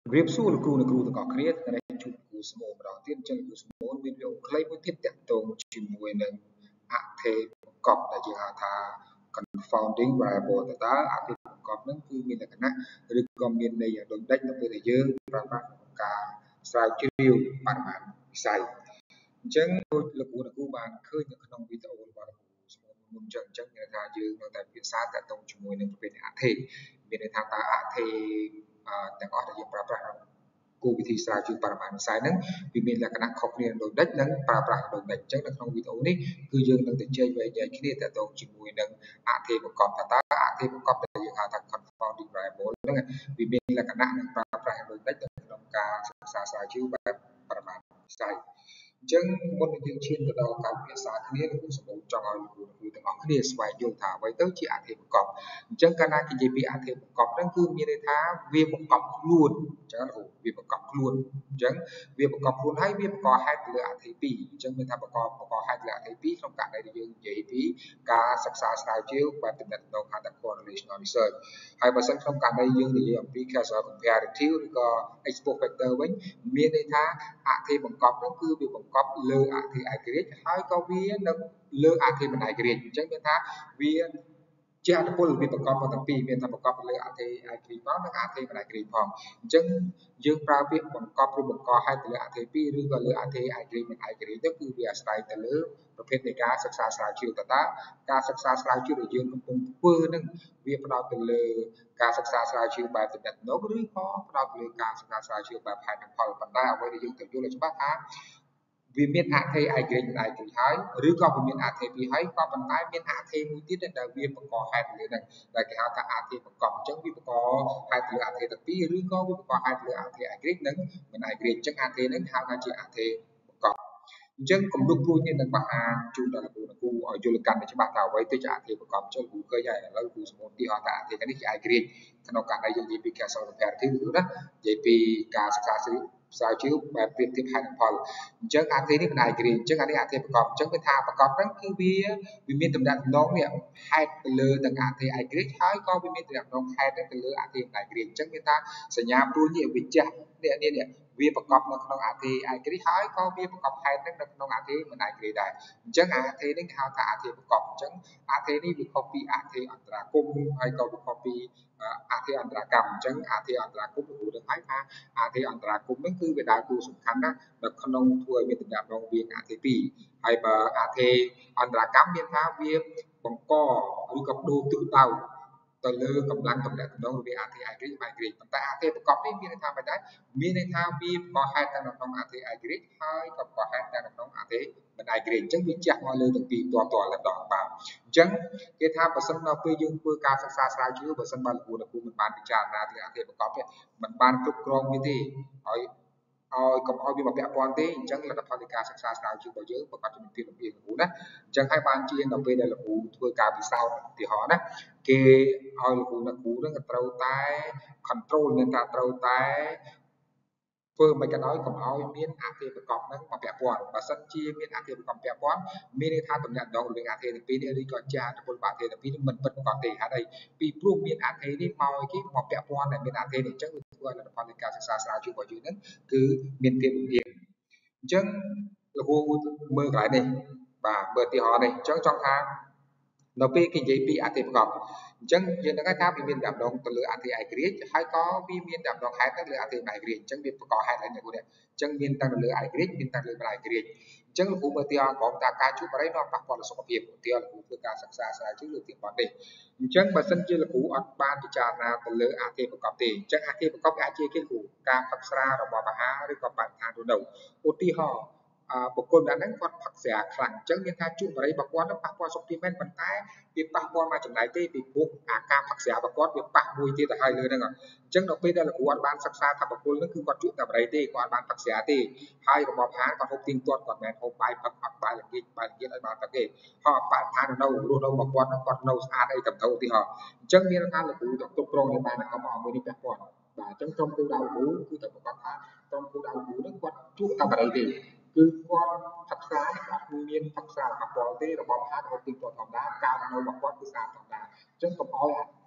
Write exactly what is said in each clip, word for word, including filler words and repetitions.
រៀបសួរលោកគ្រូអ្នកគ្រូទាំងអស់គ្នាថ្ងៃនេះជួបគ្រូស្មូនម្ដងទៀតអញ្ចឹងគ្រូស្មូនមានវីដេអូខ្លីមួយទៀតតាក់ទងជាមួយនឹងអថេបង្កប់ដែលយើងហៅថា Confounding variable តើតើអថេបង្កប់ហ្នឹងគឺមានលក្ខណៈឬក៏មានន័យយ៉ាងដូចម្ដេចនៅពេលដែលយើងប្រើប្រាស់ក្នុងការស្រាវជ្រាវបរិមាណវិស័យអញ្ចឹងដូចលោកគ្រូអ្នកគ្រូបានឃើញនៅក្នុងវីដេអូរបស់លោកគ្រូស្មូនមុនអញ្ចឹងអញ្ចឹងមានថាយើងនៅតែពិភាក្សាតាក់ទងជាមួយនឹងប្រភេទអថេមានន័យថាតើអថេទាំងអស់ដែលយើងប្រើប្រាស់គោលវិធីស្រាវជ្រាវបរិមាណវិស័យហ្នឹងវាមានលក្ខណៈខុសគ្នាដូចដេចនិងប្រើប្រាស់ដូចដេចអញ្ចឹងនៅក្នុងវីដេអូនេះគឺយើងនឹងទៅជែកវែកញែកគ្នាតាក់ទងជាមួយនឹងអថេបង្កប់តើតើអថេបង្កប់ដែលយើងហៅថា confounding variable ហ្នឹងវាមានលក្ខណៈនិងប្រើប្រាស់ដូចដេចនៅក្នុងការសិក្សាស្រាវជ្រាវបែបបរិមាណវិស័យអញ្ចឹងមុននឹងយើងឈានទៅដល់ការពិភាក្សាគ្នាលោកគ្រូសម្បូរចង់ឲ្យលោកគ្រូទាំងអស់គ្នាស្វែងយល់ថាអ្វីទៅជាអធិបង្កប់អញ្ចឹងកាលណាគេនិយាយពីអធិបង្កប់ហ្នឹងគឺមានន័យថាវាបង្កប់ខ្លួនអញ្ចឹងលោកគ្រូវាបង្កប់ខ្លួនអញ្ចឹងវាបង្កប់ខ្លួនហើយវាបង្កហេតុទៅលើអធិពីរអញ្ចឹងមានថាបង្កបង្កហេតុលើអធិពីរក្នុងករណីដែលយើងនិយាយពីការសិក្សាស្រាវជ្រាវបែបទំនាក់ទំនងហៅថា correlational research ហើយបើសិនក្នុងករណីយើងនិយាយអំពី causal comparative ឬក៏ exposure factor វិញមានន័យថាអធិបង្កប់ហ្នឹងគឺវាបង្កប់លើអធិឯករាជ្យហើយក៏វានឹងលើអធិមិនឯករាជ្យអញ្ចឹងមានថាវាជាអត្តពលវាបង្កប់ទាំងពីរមានថាបង្កប់លើអធិឯករាជ្យផងនិងអធិមិនឯករាជ្យផងអញ្ចឹងយើងប្រើពាក្យបង្កប់ឬបង្កហេតុទៅលើអធិពីរឬក៏លើអធិឯករាជ្យមិនឯករាជ្យទៅគឺវាអាស្រ័យទៅលើប្រភេទនៃការសិក្សាស្រាវជ្រាវតើតើការសិក្សាស្រាវជ្រាវដែលយើងកំពុងធ្វើនឹងវាផ្ដោតទៅលើការសិក្សាស្រាវជ្រាវបែបទំនាក់ទំនងឬក៏ផ្ដោតទៅលើការសិក្សាស្រាវជ្រាវបែបហេតុនិងផលប៉ុន្តែអ្វីដែលយើងត្រូវយល់ឲ្យច្បាស់ថាវាមានអធិឯករាជ្យមិនឯករាជ្យហើយឬក៏វាមានអធិពីរហើយក៏ប៉ុន្តែមានអធិមួយទៀតដែលវាបង្កហេតុលើនឹងដែលគេហៅថាអធិបង្កប់អញ្ចឹងវាបង្កហេតុលើអធិទាំងពីរឬក៏វាបង្កហេតុលើអធិឯករាជ្យនិងមិនឯករាជ្យអញ្ចឹងអធិនឹងហៅថាជាអធិបង្កប់អញ្ចឹងគំនុំគ្រូនេះនឹងបង្ហាញជូនដល់គ្រូគ្រូឲ្យយល់កាន់តែច្បាស់ថាអ្វីទៅជាអធិបង្កប់អញ្ចឹងគ្រូឃើញហើយឥឡូវគ្រូសមុទ្រទីហៅថាអធិនេះជាឯករាជ្យក្នុងករណីយើងនិយាយពី causal comparative ឬណានិយាយពីការសិក្សាស្រាវស្រាវជ្រាវបែបប្រៀបធៀបហេតុនិងផលអញ្ចឹងអធិនេះមិនឯករាជ្យអញ្ចឹងអានេះអធិបង្កប់អញ្ចឹងគឺថាបង្កប់ហ្នឹងគឺវាវាមានតំណែងតំណងនេះហេតុទៅលើនឹងអធិឯករាជ្យហើយក៏វាមានតំណែងតំណងហេតុទៅលើអធិមិនឯករាជ្យអញ្ចឹងមានថាសញ្ញាព្រួយនេះវាចាស់នេះនេះនេះវាបង្កប់នៅក្នុងអធិឯករាជ្យហើយក៏វាបង្កប់ហេតុនឹងនៅក្នុងអធិមិនឯករាជ្យដែរអញ្ចឹងអធិនេះគេហៅថាអធិបង្កប់អញ្ចឹងអធិនេះវាខុសពីអធិអន្តរាគមន៍ហើយក៏វាខុសពីអធិអន្តរកម្មអញ្ចឹងអធិអន្តរាគមន៍លោកគ្រូដឹងហើយថាអធិអន្តរាគមន៍ហ្នឹងគឺវាដើរតួសំខាន់ណាស់នៅក្នុងធ្វើឲ្យមានតំណែងរវាងអធិពីរហើយបើអធិអន្តរកម្មមានថាវាបង្កឬក៏បដូរទិសដៅទៅលើកម្លាំងតំណែងរវាងអធិឯករាជ្យនិងឯករាជ្យប៉ុន្តែអធិបង្កប់នេះមានន័យថាមិនដែរមានន័យថាវាបង្កហេតុនៅក្នុងអធិឯករាជ្យហើយក៏បង្កហេតុនៅក្នុងអធិមិនឯករាជ្យអញ្ចឹងវាជះមកលើទាំងពីរតតតែម្ដងបាទអញ្ចឹងគេថាបើសិនដល់ពេលយើងធ្វើការសិក្សាស្រាវជ្រាវបើសិនបើលោកគ្រូលោកគ្រូមិនបានពិចារណាពីអធិបង្កប់ទេមិនបានគ្រប់គ្រងវាទេហើយឲ្យកុំឲ្យវាមកពាក់ព័ន្ធទេអញ្ចឹងលទ្ធផលនៃការសិក្សាស្រាវជ្រាវរបស់យើងប្រកបជាមានភាពលំអៀងលោកគ្រូណាអញ្ចឹងហើយបានជាដល់ពេលដែលលោកគ្រូធ្វើការពិសោធន៍ឧទាហរណ៍ណាគេឲ្យលោកគ្រូអ្នកគ្រូនឹងត្រូវតែ control មានថាត្រូវតែធ្វើមិនក៏ដោយកុំឲ្យមានអធិបង្កប់នឹងមកពាក់ព័ន្ធបើសិនជាមានអធិបង្កប់ពាក់ព័ន្ធមានន័យថាតំណែងដងរវាងអធិទាំងពីរនេះឬក៏ជាអត្តពលបាអធិទាំងពីរនេះមិនពិតប្រាកដទេហេតុអីពីព្រោះមានអធិនេះមកគេមកពាក់ព័ន្ធតែមានអធិនេះអញ្ចឹងវាធ្វើឲ្យលទ្ធផលនៃការសិក្សាស្រាវជ្រាវរបស់យើងនឹងគឺមានភាពលំអៀងអញ្ចឹងលោកគ្រូមើលកន្លែងនេះបាទមើលឧទាហរណ៍នេះអញ្ចឹងចង់ថានៅពេលគេនិយាយពីអធិបង្កប់អញ្ចឹងយើងនឹងថាវាមានដំណងទៅលើអធិឯករាជ្យហើយក៏វាមានដំណងហេតុទៅលើអធិឯករាជ្យអញ្ចឹងវាបង្កហេតុហើយអ្នកគ្រូនេះអញ្ចឹងមានទាំងទៅលើឯករាជ្យមានទាំងលើមិនឯករាជ្យអញ្ចឹងលោកគ្រូមើលទីអង្គក្រុមតាការជួបបរិយានាំប៉ះពាល់ដល់សុខភាពឧទាហរណ៍លោកគ្រូធ្វើការសិក្សាស្រាវជ្រាវលើទីបទនេះអញ្ចឹងបើសិនជាលោកគ្រូអត់បានពិចារណាទៅលើអធិបង្កប់ទេអញ្ចឹងអធិបង្កប់អាចជាគេគ្រូការផឹកស្រារបស់អាហារឬក៏បរិស្ថានរស់នៅឧទាហរណ៍បុគ្គលម្នាក់ហ្នឹងគាត់ផឹកស្រាខ្លាំងអញ្ចឹងមានថាជួបបរិយារបស់គាត់ប៉ះពាល់សុខភាពមែនប៉ុន្តែវាប៉ះពាល់មកចំណែកទេពីព្រោះអាការផឹកស្រារបស់គាត់វាប៉ះមួយទៀតទៅហើយលើហ្នឹងអញ្ចឹងដល់ពេលដែលលោកគ្រូអត់បានសិក្សាថាបុគ្គលហ្នឹងគឺគាត់ជួបតែបរិយាទេគាត់អត់បានផឹកស្រាទេហើយរបបអាហារគាត់ហូបទៀងទាត់គាត់មិនមែនហូបបាយផឹកអត់បាយល្ងាចបាយល្ងាចឲ្យបានផឹកទេហើយបរិស្ថាននៅរស់នៅរបស់គាត់ហ្នឹងគាត់នៅស្អាតអីទៅទៅឧទាហរណ៍អញ្ចឹងមានថាលោកគ្រូទៅគ្រប់គ្រងបានកុំឲ្យមួយនេះប៉ះពាល់បាទអញ្ចឹងក្រុមគូដៅគ្រូគឺតែប្រកាសថាក្រុមគូដៅគ្រូហ្នឹងគាត់ជួបតែបរិយាទេគឺគាត់ផឹកស្រាគាត់មានផឹកស្រាប៉ះពាល់ទេរបបអាហារហូបទៀងទាត់ធម្មតាការនៅរបស់គាត់គឺស្អាតធម្មតាអញ្ចឹងកុំឲ្យអា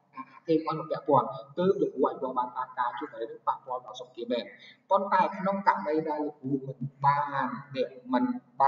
thêm on một bẹo buồn từ được gọi vào bàn tạc cá chút đấy được bạc buồn vào sọc kia bên con tài nông cạn đây là lực vụ mình ban để mình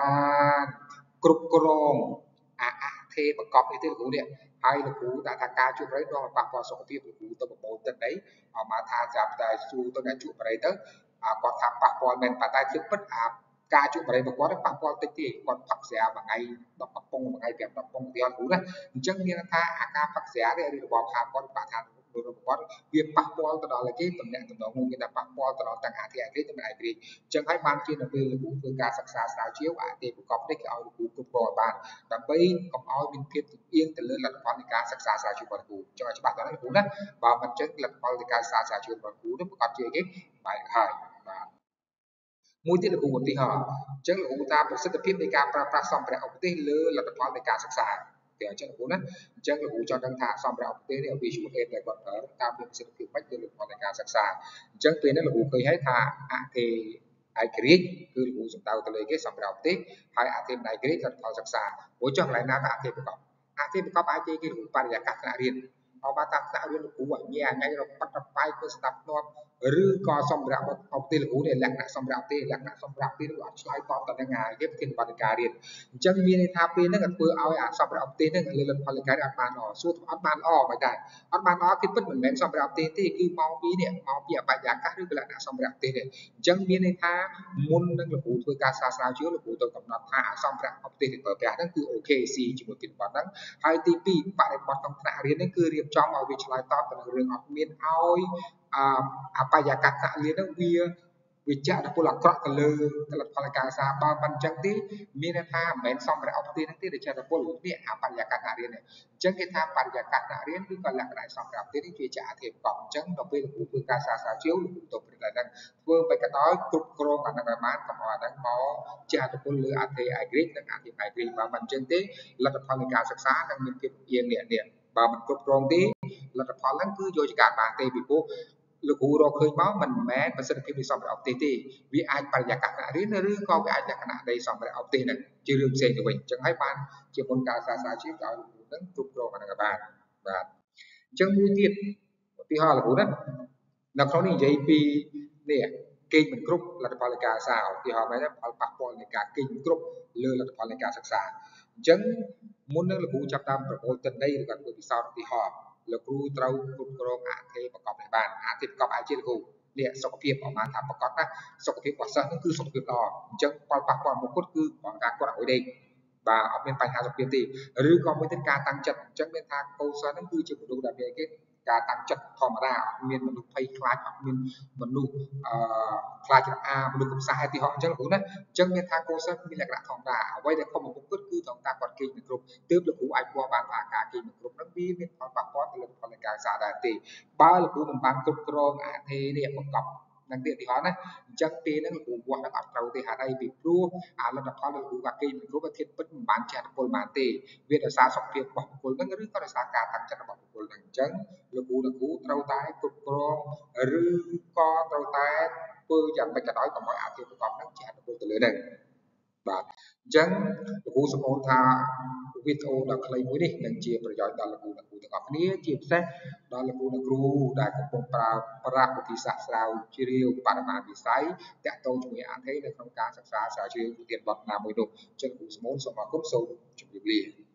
ban cục chrome à à thêm một cọp như thế lực vụ điện hay lực vụ đã thang cá chút đấy đó bạc buồn sọc kia lực vụ từ một bộ tên đấy ở mà tha giảm tài su tôi đã chụp vào đây tới à còn thang bạc buồn mình bàn tay trước bất áp ca chụp vào đây một quán bạc buồn tích thì còn phật xẻ bằng ngày đọc bạc bông bằng ngày đẹp đọc bông thì on cũ đấy chân như là tha à ca phật xẻ đây điบอกหาคนปะทานโดยบอกว่าเวียนปักปอลตลอดเลยที่ตำแหน่งตำแหน่งงูกินปักปอลตลอดต่างหากที่ไอ้ที่จะเป็นไอ้ที่จึงให้บ้านจีนเป็นผู้ฝึกการศึกษาสาวเชี่ยวไอ้ที่ประกอบได้เอาผู้กุบบ้านแต่ไปกับเอาเป็นเพียงเอียงแต่เรื่องหลักความในการศึกษาสาวเชี่ยวบนกูจังหวะฉบับตอนนั้นกูนะว่ามันจึงหลักความในการศึกษาสาวเชี่ยวบนกูนั้นประกอบเชี่ยวกี่ไปหายមួយទៀតលោកឧទាហរណ៍អញ្ចឹងលោកតាប្រសិទ្ធភាពនៃការប្រើប្រាស់សម្ភារៈឧបទេសលើលទ្ធផលនៃការសិក្សាតែអញ្ចឹងលោកណាអញ្ចឹងលោកចង់ដឹងថាសម្ភារៈឧបទេសនេះ visual aid ដែលគាត់ប្រើតាមមានប្រសិទ្ធភាពមិនលើលទ្ធផលនៃការសិក្សាអញ្ចឹងពេលនេះលោកឃើញហើយថាអធិឯករាជ្យគឺលោកសំដៅទៅលើគេសម្ភារៈឧបទេសហើយអធិឯករាជ្យលទ្ធផលសិក្សាព្រោះចុះកន្លែងណាក៏អធិប្រកបអធិប្រកបអាចគេលោកបរិយាកាសថ្នាក់រៀនអបតាថ្នាក់រៀនលោកគ្រូអញ្ញាអញ្ញារប៉ាត់រប៉ាយទៅស្ដាប់ធ្នាប់ឬក៏សម្ភារៈឧបទេសលោកគ្រូនេះលក្ខណៈសម្ភារៈឧបទេសលក្ខណៈសម្ភារៈឧបទេសនោះអត់ឆ្លើយតបទៅនឹងហើយគេប្រធានបទការរៀនអញ្ចឹងមានន័យថាពេលហ្នឹងធ្វើឲ្យអាសម្ភារៈឧបទេសហ្នឹងលើលទ្ធផលនៃការអត់បានល្អសួរអត់បានល្អមិនដែរអត់បានល្អគឺពិតមិនមែនសម្ភារៈឧបទេសទេគឺមកពីនេះមកពីអបរិយាកាសឬក៏លក្ខណៈសម្ភារៈឧបទេសនេះអញ្ចឹងមានន័យថាមុននឹងលោកគ្រូធ្វើការសាស្ត្រាចារ្យលោកគ្រូទៅកំណត់ថាអាសម្ភារៈឧបទេសដែលប្រើប្រាស់ហ្នឹងគឺ អូ ខេ ស៊ី ជាមួយពីបទហ្នឹងហើយទីពីរបរិបទក្នុងថ្នាក់រៀនហ្នឹងគឺរៀបចំឲ្យវាឆ្លើយតបទៅនឹងរឿងអត់មានឲ្យអាអបរិយាកាសថ្នាក់រៀនហ្នឹងវាវាចាក់ដល់ពលអាក្រក់ទៅលើលទ្ធផលនៃការសិក្សាបើមិនអញ្ចឹងទេមានន័យថាមិនមែនសម្ភារៈឧបទេសហ្នឹងទេដែលចាក់ដល់ពលនេះអបរិយាកាសថ្នាក់រៀននេះអញ្ចឹងគេថាបរិយាកាសថ្នាក់រៀនគឺក៏លក្ខណៈសម្ភារៈឧបទេសនេះជាចាក់អធិប្រកបអញ្ចឹងដល់ពេលលោកគ្រូធ្វើការសាស្ត្រាចារ្យលោកគ្រូទៅព្រឹកឡើងធ្វើបែបក៏ដោយគ្រប់គ្រងអាហ្នឹងឲ្យបានកុំឲ្យអាហ្នឹងមកចាក់ដល់ពលលើអធិឯករាជ្យនិងអធិឯករាជ្យបើមិនអញ្ចឹងទេលទ្ធផលនៃការសិក្សានឹងមានភាពអៀននេះនេះបើមិនគ្រប់គ្រងទេលទ្ធផលហ្នឹងគឺយកជាការបានទេពីព្រោះលោកគ្រូរកឃើញមកមិនមែនប្រសិទ្ធភាពនៃសម្ភារៈឧបទេសទេវាអាចបរិយាកាសថ្នាក់រៀនឬក៏វាអាចលក្ខណៈនៃសម្ភារៈឧបទេសហ្នឹងជារឿងផ្សេងទៅវិញអញ្ចឹងហើយបានជាមុនការសាស្ត្រាចារ្យឲ្យលោកគ្រូហ្នឹងគ្រប់គ្រងអាហ្នឹងបានបាទអញ្ចឹងមួយទៀតឧទាហរណ៍លោកគ្រូណានៅក្នុងនេះនិយាយពីនេះគេងមិនគ្រប់លទ្ធផលនៃការសិក្សាឧទាហរណ៍មែនទេផលប៉ះពាល់នៃការគេងមិនគ្រប់លើលទ្ធផលនៃការសិក្សាអញ្ចឹងមុននឹងលោកគ្រូចាប់តាមប្រមូលទិន្នន័យឬក៏ធ្វើពិសោធន៍ឧទាហរណ៍លោកគ្រូត្រូវគ្រប់គ្រងអធិប្រកបនេះបានអធិប្រកបអាចជាលោកគ្រូនេះសុខភាពអមថាប្រកបណាសុខភាពរបស់សិស្សនឹងគឺសុខភាពល្អអញ្ចឹងផលប៉ះពាល់មួយគត់គឺបងការគាត់ឲ្យដេកបាទអត់មានបញ្ហាសុខភាពទេឬក៏មួយទៀតការតាំងចិត្តអញ្ចឹងមានថាកូនសិស្សនឹងគឺជាមនុស្សដែលមានគេការតាំងចិត្តធម្មតាអត់មានមនុស្សភ័យខ្លាចអត់មានមនុស្សអឺខ្លាចរអាមនុស្សកំសាហឧទាហរណ៍អញ្ចឹងលោកគ្រូណាអញ្ចឹងមានថាកូនសិស្សមានលក្ខណៈធម្មតាអ្វីដែលខុសមកគត់គឺត្រង់ការគាត់គេងមិនគ្រប់ទើបលោកគ្រូអាចវាស់បានថាការគេងមិនគ្រប់ហ្នឹងវាមានផលប៉ះពាល់ទៅលើផលនៃការសិក្សាដែរទេបើលោកគ្រូមិនបានគ្រប់គ្រងអធិនេះប្រកបនឹងទីឧទាហរណ៍ណាអញ្ចឹងពេលហ្នឹងលោកគ្រូវាស់នឹងអត់ត្រូវទេហេតុអីពីព្រោះអាលទ្ធផលលោកគ្រូថាគេមិនគ្រប់ធៀបពិតមិនបានចែកពលបានទេវាដោយសារសុខភាពរបស់បុគ្គលហ្នឹងឬក៏ដោយសារការតាំងចិត្តរបស់បុគ្គលហ្នឹងអញ្ចឹងលោកគ្រូលោកគ្រូត្រូវតែគ្រប់គ្រងឬក៏ត្រូវតែធ្វើយ៉ាងម៉េចក៏ដោយកុំឲ្យអធិប្រកបហ្នឹងចែកពលទៅលើហ្នឹងបាទអញ្ចឹងលោកគ្រូសម្ពោធថាវីដេអូដ៏ខ្លីមួយនេះនឹងជាប្រយោជន៍ដល់លោកគ្រូអ្នកគ្រូទាំងអស់គ្នាជាពិសេសដល់លោកគ្រូអ្នកគ្រូដែលកំពុងប្រើប្រាស់វិធីសាស្ត្រស្រាវជ្រាវបរិមាណវិស័យតាក់ទងជាមួយអធិនៅក្នុងការសិក្សាស្រាវជ្រាវវិទ្យាបទណាមួយនោះអញ្ចឹងគ្រូសម្ពោធសូមអរគុណសូមជម្រាបលា